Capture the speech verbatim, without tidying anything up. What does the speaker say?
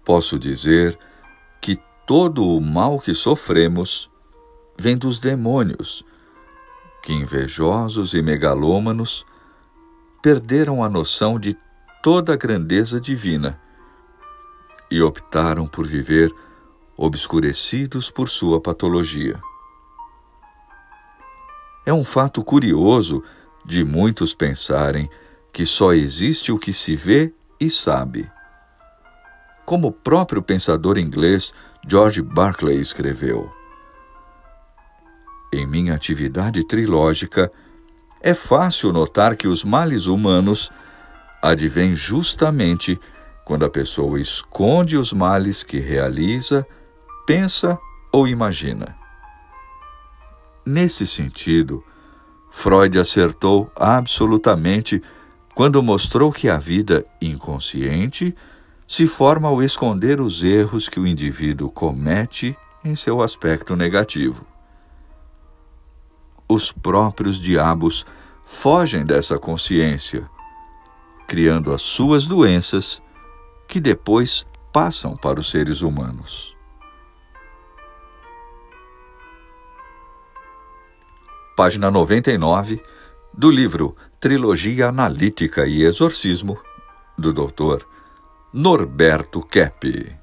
posso dizer que todo o mal que sofremos vem dos demônios, que, invejosos e megalômanos, perderam a noção de toda a grandeza divina e optaram por viver obscurecidos por sua patologia. É um fato curioso de muitos pensarem que só existe o que se vê e sabe. Como o próprio pensador inglês George Berkeley escreveu: em minha atividade trilógica, é fácil notar que os males humanos advêm justamente quando a pessoa esconde os males que realiza, pensa ou imagina. Nesse sentido, Freud acertou absolutamente quando mostrou que a vida inconsciente se forma ao esconder os erros que o indivíduo comete em seu aspecto negativo. Os próprios diabos fogem dessa consciência, criando as suas doenças, que depois passam para os seres humanos. Página noventa e nove do livro Trilogia Analítica e Exorcismo, do doutor Norberto Keppe.